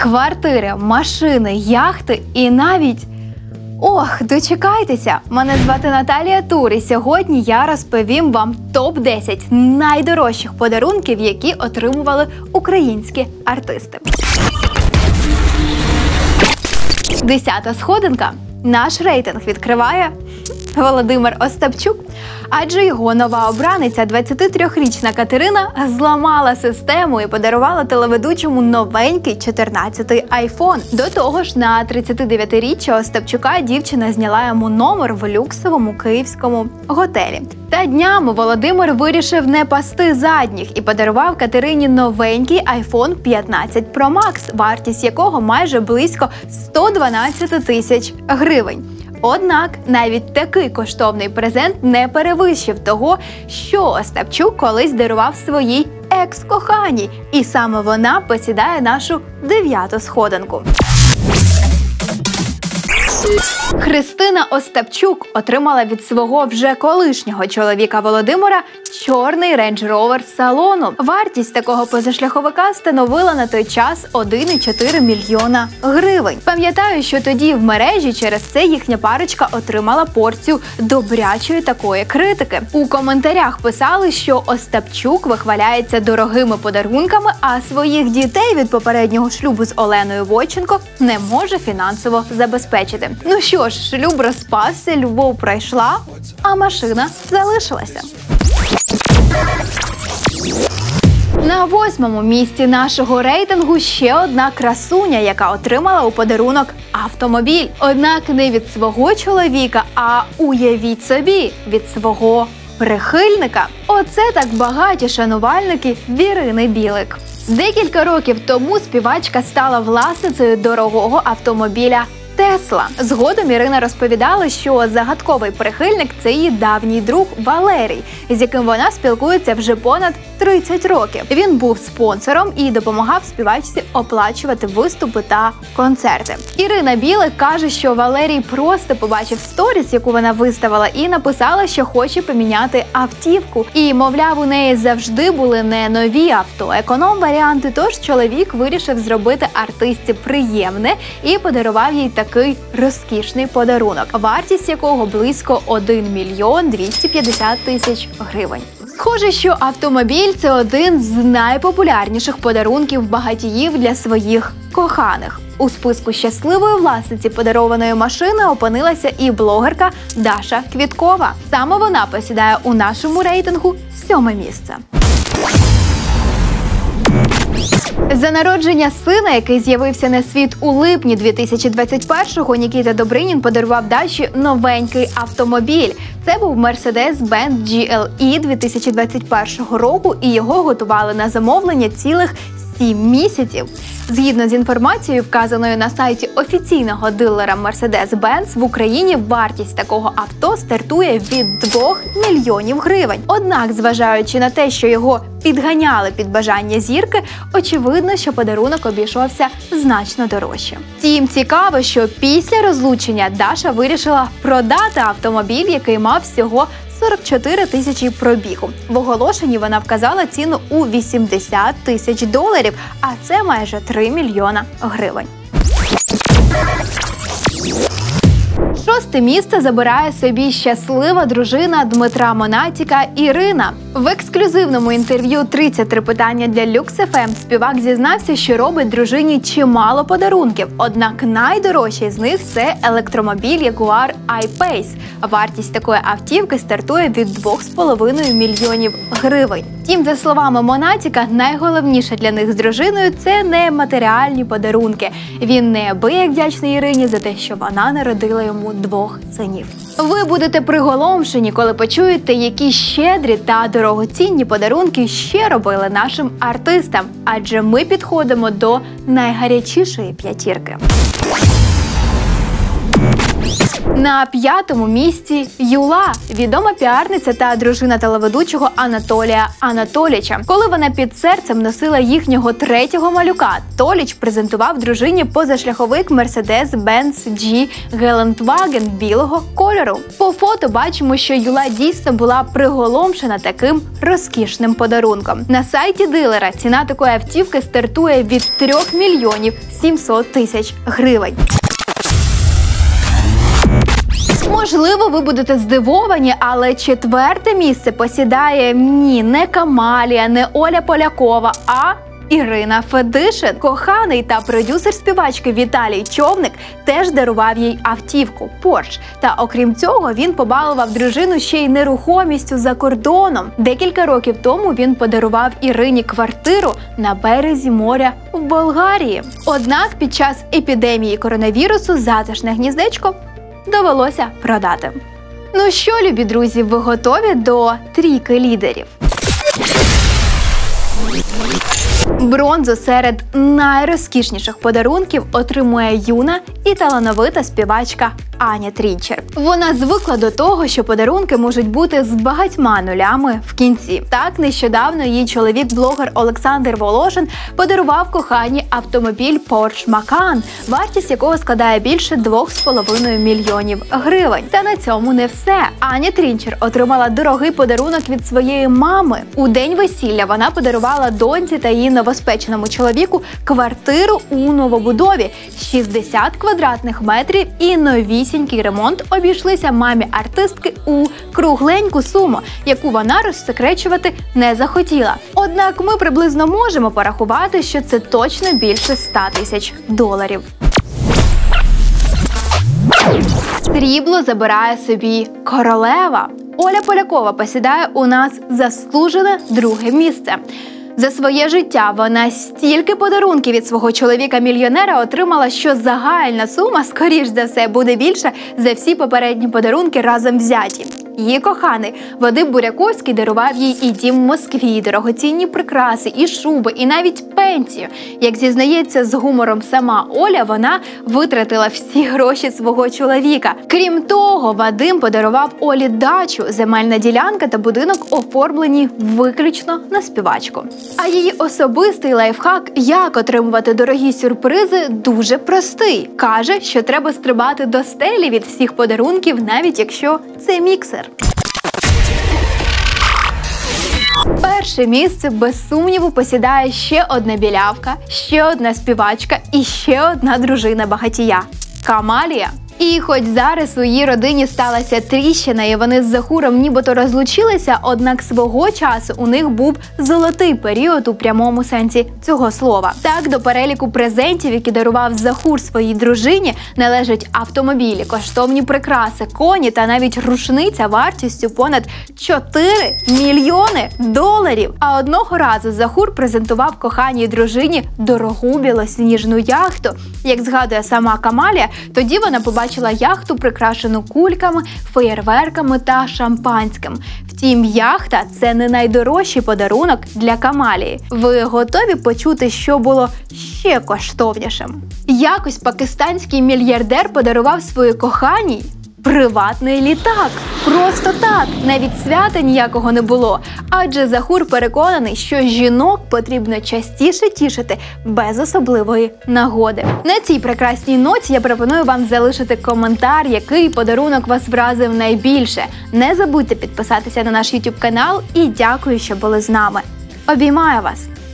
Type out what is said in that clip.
квартири, машини, яхти і навіть... Ох, дочекайтеся! Мене звати Наталія Тур, і сьогодні я розповім вам топ-10 найдорожчих подарунків, які отримували українські артисти. 10-та сходинка. Наш рейтинг відкриває Володимир Остапчук. Адже його нова обраниця, 23-річна Катерина, зламала систему і подарувала телеведучому новенький 14-й айфон. До того ж, на 39-річчя Остапчука дівчина зняла йому номер в люксовому київському готелі. Та днями Володимир вирішив не пасти задніх і подарував Катерині новенький iPhone 15 Pro Max, вартість якого майже близько 112 тисяч гривень. Однак навіть такий коштовний презент не перевищив того, що Остапчук колись дарував своїй екс-коханій. І саме вона посідає нашу 9-ту сходинку. Христина Остапчук отримала від свого вже колишнього чоловіка Володимира чорний Range Rover з салону. Вартість такого позашляховика становила на той час 1,4 мільйона гривень. Пам'ятаю, що тоді в мережі через це їхня парочка отримала порцію добрячої такої критики. У коментарях писали, що Остапчук вихваляється дорогими подарунками, а своїх дітей від попереднього шлюбу з Оленою Войченко не може фінансово забезпечити. Ну що ж, шлюб розпався, любов пройшла, а машина залишилася. На 8-му місці нашого рейтингу ще одна красуня, яка отримала у подарунок автомобіль. Однак не від свого чоловіка, а уявіть собі, від свого прихильника. Оце так багаті шанувальники Ірини Білик. Декілька років тому співачка стала власницею дорогого автомобіля Тесла. Згодом Ірина розповідала, що загадковий прихильник – це її давній друг Валерій, з яким вона спілкується вже понад 30 років. Він був спонсором і допомагав співачці оплачувати виступи та концерти. Ірина Білик каже, що Валерій просто побачив сторіс, яку вона виставила, і написала, що хоче поміняти автівку. І, мовляв, у неї завжди були не нові авто, економ-варіанти, тож чоловік вирішив зробити артистці приємне і подарував їй такий розкішний подарунок, вартість якого близько 1 мільйон 250 тисяч гривень. Схоже, що автомобіль – це один з найпопулярніших подарунків багатіїв для своїх коханих. У списку щасливої власниці подарованої машини опинилася і блогерка Даша Квіткова. Саме вона посідає у нашому рейтингу 7-ме місце. За народження сина, який з'явився на світ у липні 2021-го, Нікіта Добринін подарував Даші новенький автомобіль. Це був Mercedes-Benz GLE 2021 року, і його готували на замовлення цілих 7 місяців. Згідно з інформацією, вказаною на сайті офіційного дилера Mercedes-Benz, в Україні вартість такого авто стартує від 2 мільйонів гривень. Однак, зважаючи на те, що його підганяли під бажання зірки, очевидно, що подарунок обійшовся значно дорожче. Втім, цікаво, що після розлучення Даша вирішила продати автомобіль, який мав всього 44 тисячі пробігу. В оголошенні вона вказала ціну у $80 тисяч, а це майже 3 мільйона гривень. 6-те місце забирає собі щаслива дружина Дмитра Монатіка Ірина. В ексклюзивному інтерв'ю «33 питання для Lux FM» співак зізнався, що робить дружині чимало подарунків. Однак найдорожчий з них – це електромобіль Jaguar I-Pace. Вартість такої автівки стартує від 2,5 мільйонів гривень. Втім, за словами Монатіка, найголовніше для них з дружиною – це не матеріальні подарунки. Він неабияк вдячний Ірині за те, що вона народила йому 2 синів. Ви будете приголомшені, коли почуєте, які щедрі та дорогоцінні подарунки ще робили нашим артистам. Адже ми підходимо до найгарячішої п'ятірки. На 5-му місці Юла, відома піарниця та дружина телеведучого Анатолія Анатолійча. Коли вона під серцем носила їхнього 3-го малюка, Толіч презентував дружині позашляховик Mercedes-Benz G Geländewagen білого кольору. По фото бачимо, що Юла дійсно була приголомшена таким розкішним подарунком. На сайті дилера ціна такої автівки стартує від 3 мільйонів 700 тисяч гривень. Можливо, ви будете здивовані, але 4-те місце посідає не Камалія, не Оля Полякова, а Ірина Федишин. Коханий та продюсер співачки Віталій Човник теж дарував їй автівку Porsche. Та окрім цього, він побалував дружину ще й нерухомістю за кордоном. Декілька років тому він подарував Ірині квартиру на березі моря в Болгарії. Однак під час епідемії коронавірусу затишне гніздечко довелося продати. Ну що, любі друзі, ви готові до трійки лідерів? Бронзу серед найрозкішніших подарунків отримує юна і талановита співачка Аня Трінчер. Вона звикла до того, що подарунки можуть бути з багатьма нулями в кінці. Так, нещодавно її чоловік-блогер Олександр Волошин подарував коханій автомобіль Porsche Macan, вартість якого складає більше 2,5 мільйонів гривень. Та на цьому не все. Аня Трінчер отримала дорогий подарунок від своєї мами. У день весілля вона подарувала доньці та її новоспеченому чоловіку квартиру у новобудові, 60 квадратних метрів і новісінький ремонт обійшлися мамі артистки у кругленьку суму, яку вона розсекречувати не захотіла. Однак ми приблизно можемо порахувати, що це точно більше 100 тисяч доларів. Срібло забирає собі королева. Оля Полякова посідає у нас заслужене друге місце. За своє життя вона стільки подарунків від свого чоловіка-мільйонера отримала, що загальна сума, скоріш за все, буде більша за всі попередні подарунки разом взяті. Її коханий Вадим Буряковський дарував їй і дім в Москві, і дорогоцінні прикраси, і шуби, і навіть пенсію. Як зізнається з гумором сама Оля, вона витратила всі гроші свого чоловіка. Крім того, Вадим подарував Олі дачу, земельна ділянка та будинок оформлені виключно на співачку. А її особистий лайфхак, як отримувати дорогі сюрпризи, дуже простий. Каже, що треба стрибати до стелі від всіх подарунків, навіть якщо це міксер. Перше місце, без сумніву, посідає ще одна білявка, ще одна співачка і ще одна дружина багатія – Камалія. І хоч зараз у її родині сталася тріщина і вони з Захуром нібито розлучилися, однак свого часу у них був золотий період у прямому сенсі цього слова. Так, до переліку презентів, які дарував Захур своїй дружині, належать автомобілі, коштовні прикраси, коні та навіть рушниця вартістю понад 4 мільйони доларів. А одного разу Захур презентував коханій дружині дорогу білосніжну яхту. Як згадує сама Камалія, тоді вона побачила яхту, прикрашену кульками, феєрверками та шампанським. Втім, яхта – це не найдорожчий подарунок для Камалії. Ви готові почути, що було ще коштовнішим? Якось пакистанський мільярдер подарував своїй коханій приватний літак. Просто так, навіть свята ніякого не було. Адже Захур переконаний, що жінок потрібно частіше тішити без особливої нагоди. На цій прекрасній ноті я пропоную вам залишити коментар, який подарунок вас вразив найбільше. Не забудьте підписатися на наш YouTube канал і дякую, що були з нами. Обіймаю вас!